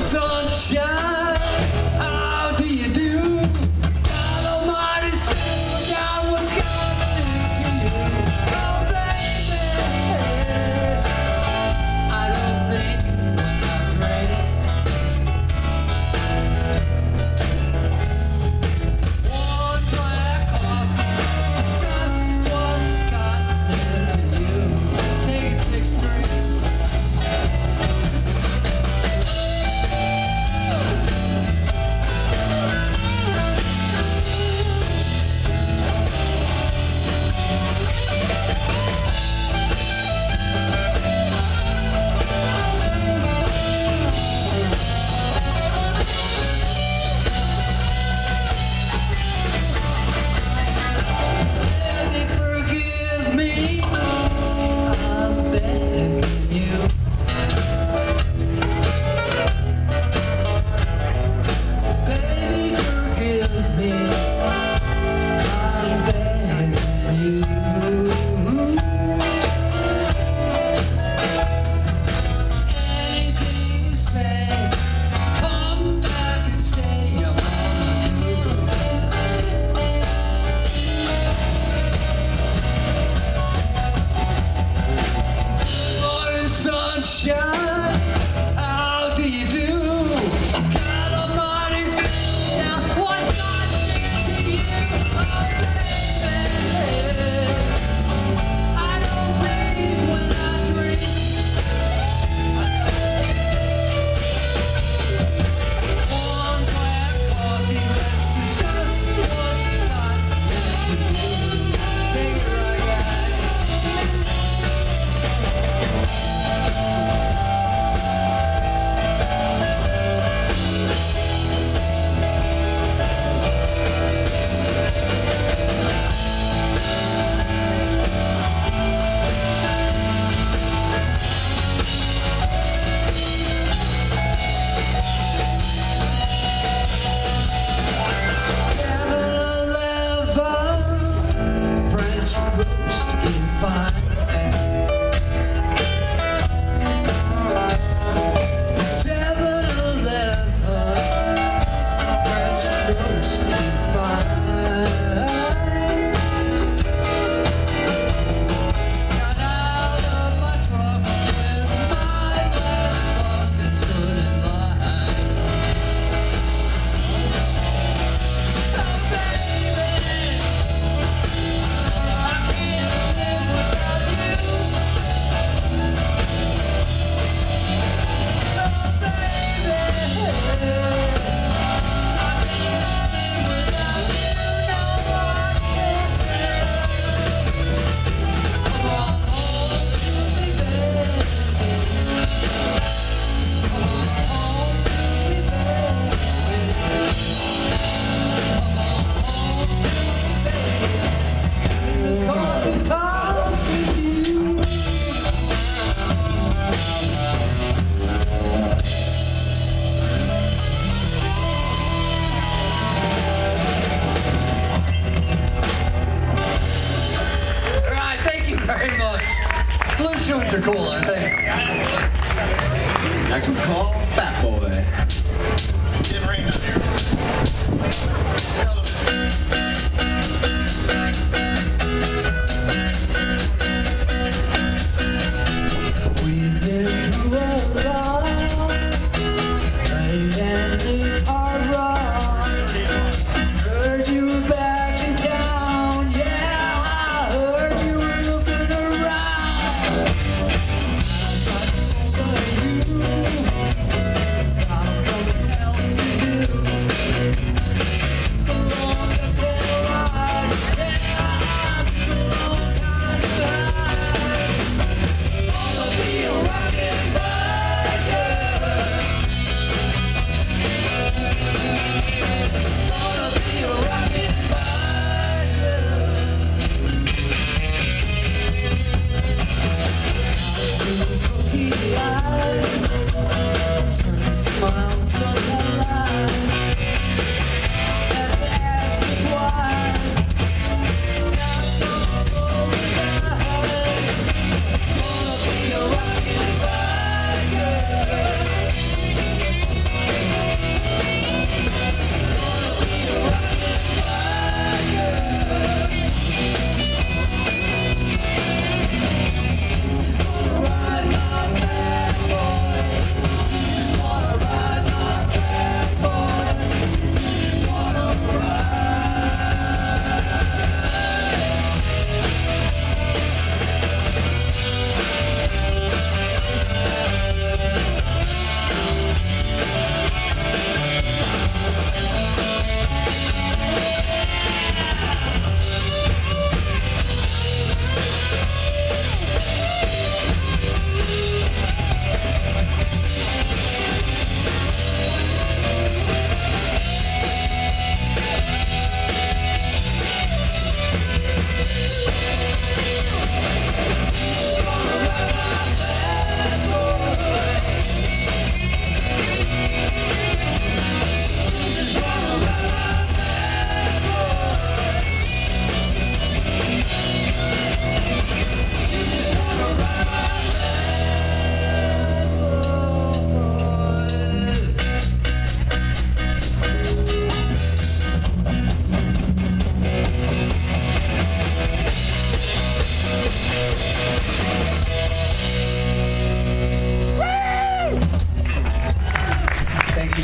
sunshine, how do you do? God Almighty said, look out what's coming to you. Oh, baby, I don't think I'm ready. One black coffee, let's discuss what's gotten into you. Take it 6 straight.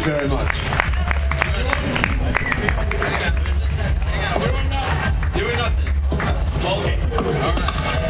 very much. Doing nothing. Okay. All right.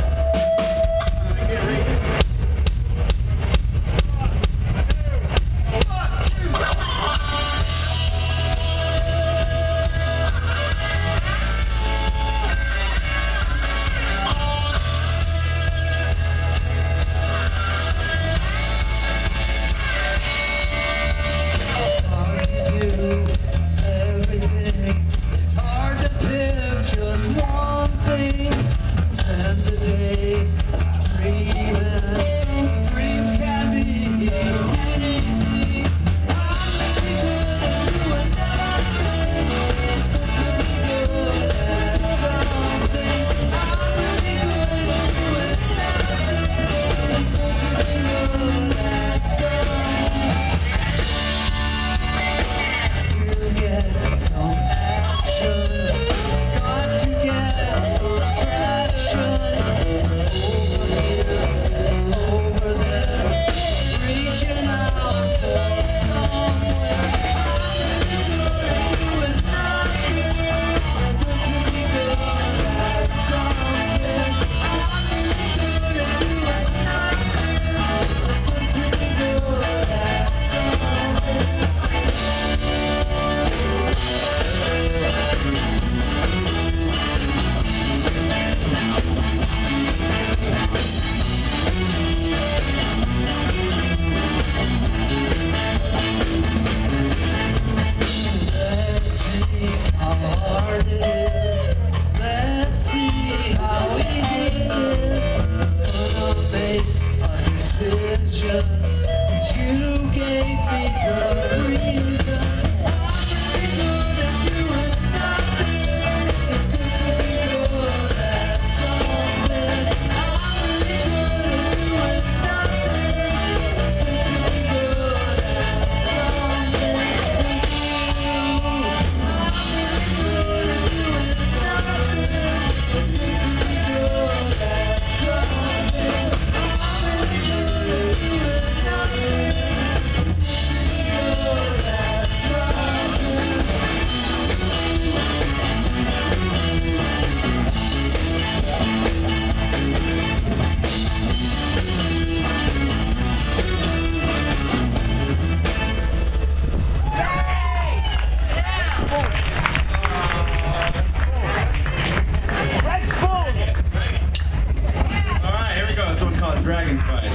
Dragon fight.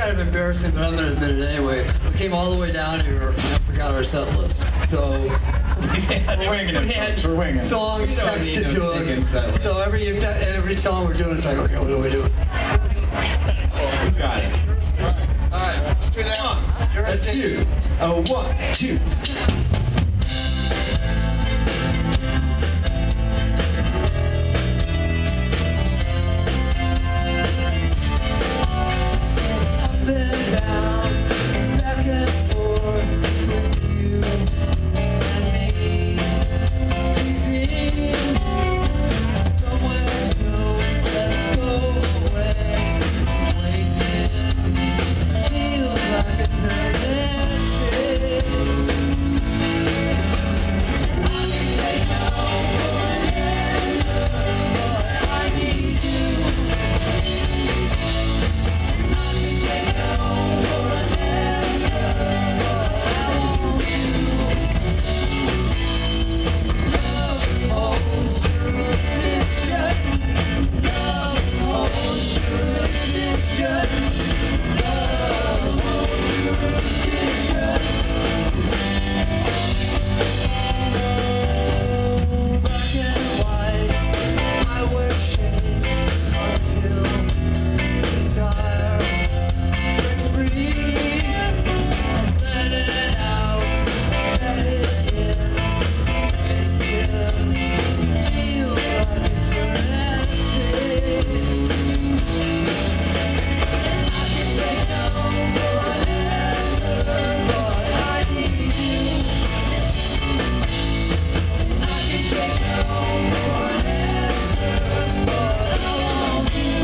kind of embarrassing, but I'm going to admit it anyway. We came all the way down here and I forgot our set list. So we had songs texted to us. So every song we're doing, it's like, okay, what do we do? You got it. All right, let's do that. Let's do. 1, 2. Up and down, back and forth with you and me, teasing somewhere soon. Let's go away, waiting. Feels like eternity. I can take no for an answer, but I need you. I can take no for an answer, but I want you. Love holds jurisdiction. Love holds jurisdiction. Love holds jurisdiction. Black and white, I wear shades until desire breaks free. Let it out, let it in, until feels like eternity. I can take no for an answer, but I need you. I can take no for an answer, but I want you.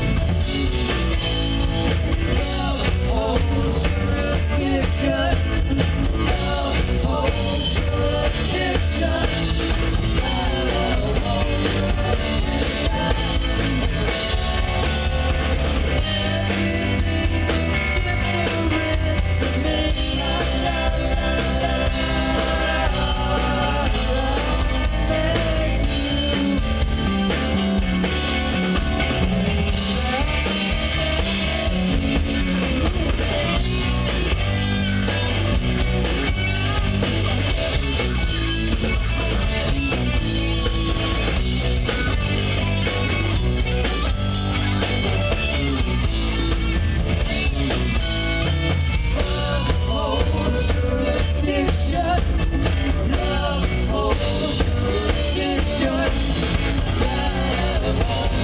Love holds jurisdiction. Love holds jurisdiction. Love holds jurisdiction. Everything looks different to me. La la la la. Love holds jurisdiction. Love holds jurisdiction. Love holds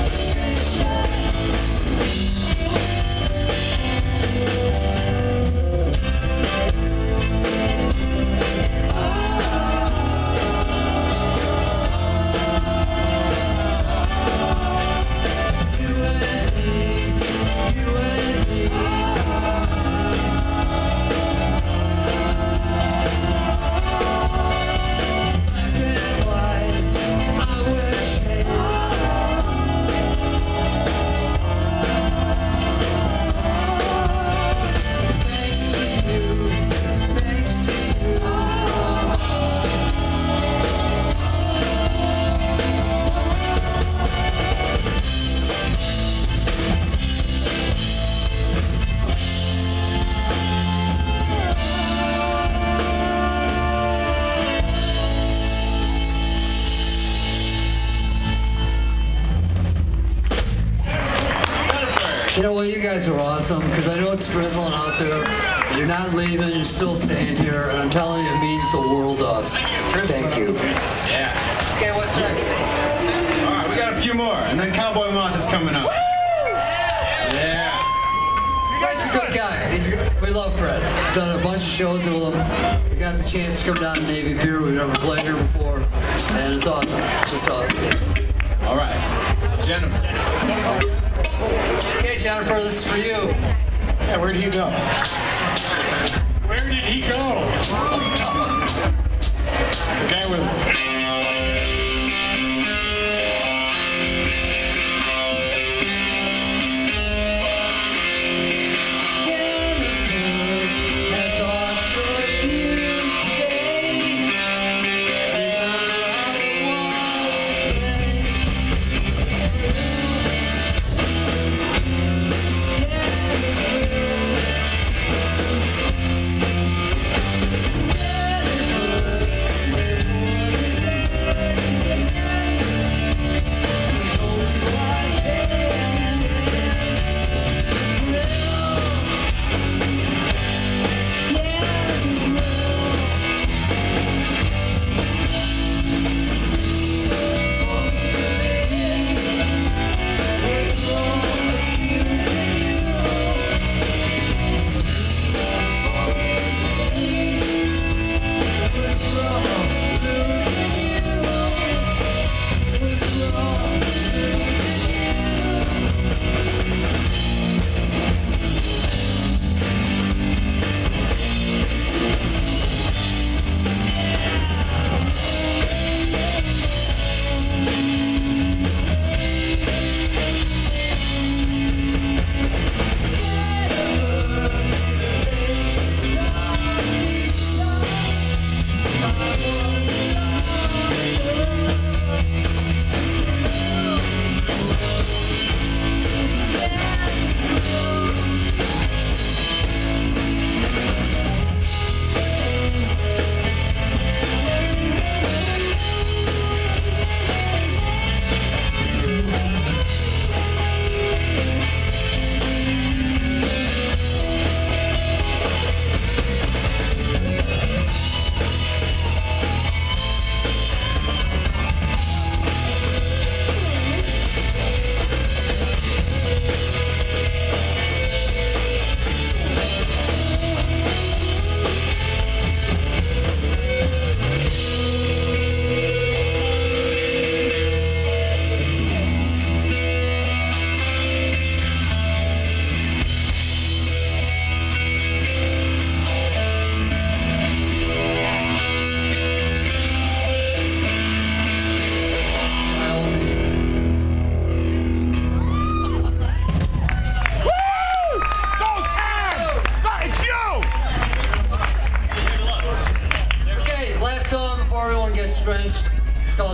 You and me, black and white, I wear shades. Thanks to you, You know what? You guys are awesome because I know it's drizzling out there. You're not leaving. You're still staying here, and I'm telling you, it means the world to us. Thank you. Yeah. Okay, what's next? All right, we got a few more, and then Cowboy Moth is coming up. Yeah. Fred's a good guy. We love Fred. Done a bunch of shows with him. We got the chance to come down to Navy Pier. We've never played here before, and it's awesome. It's just awesome. All right, Jennifer. Okay, Jennifer, this is for you. Yeah, where did he go? Where did he go? The guy with. Yeah.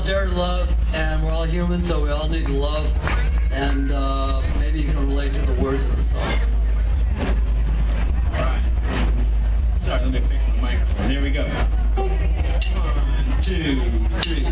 dare to love, and we're all human, so we all need to love. And maybe you can relate to the words of the song. All right. Sorry, let me fix my microphone. Here we go. 1, 2, 3.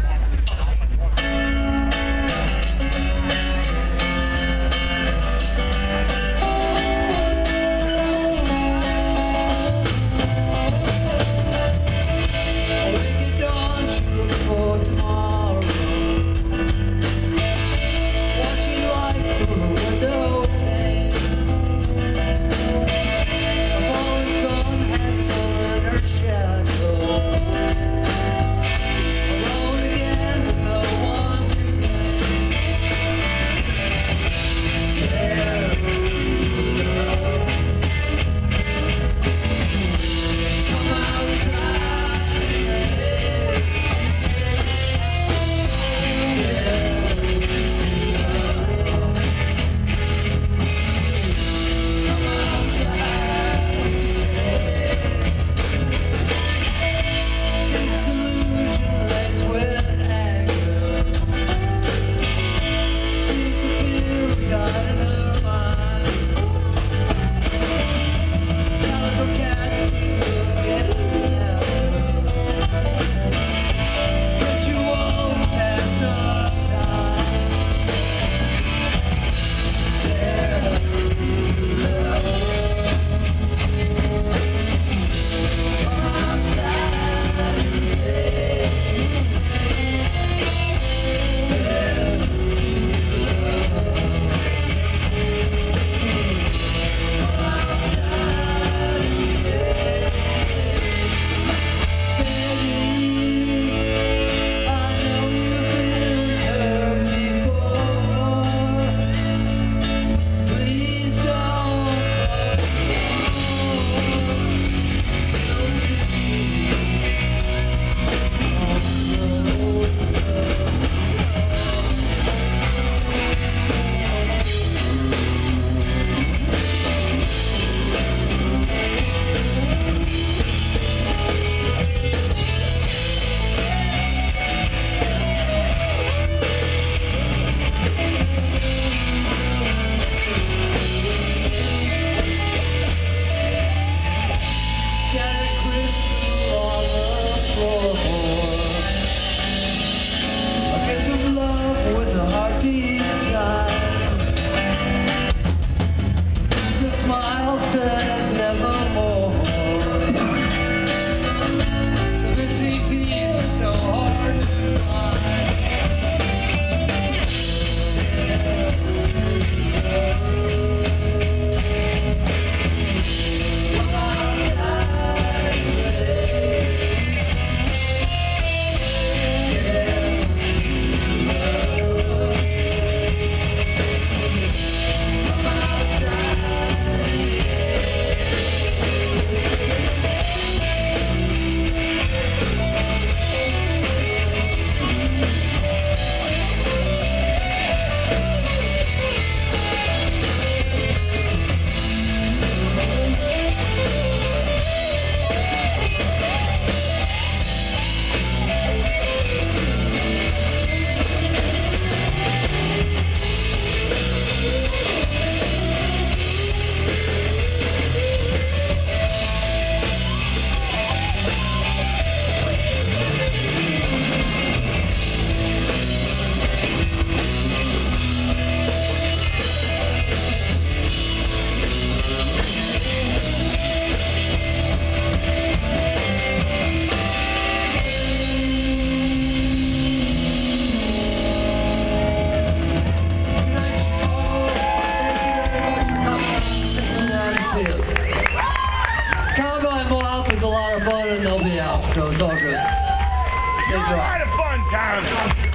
Is a lot of fun, and they'll be out, so it's all good. Stay dry. A lot of fun, Karen.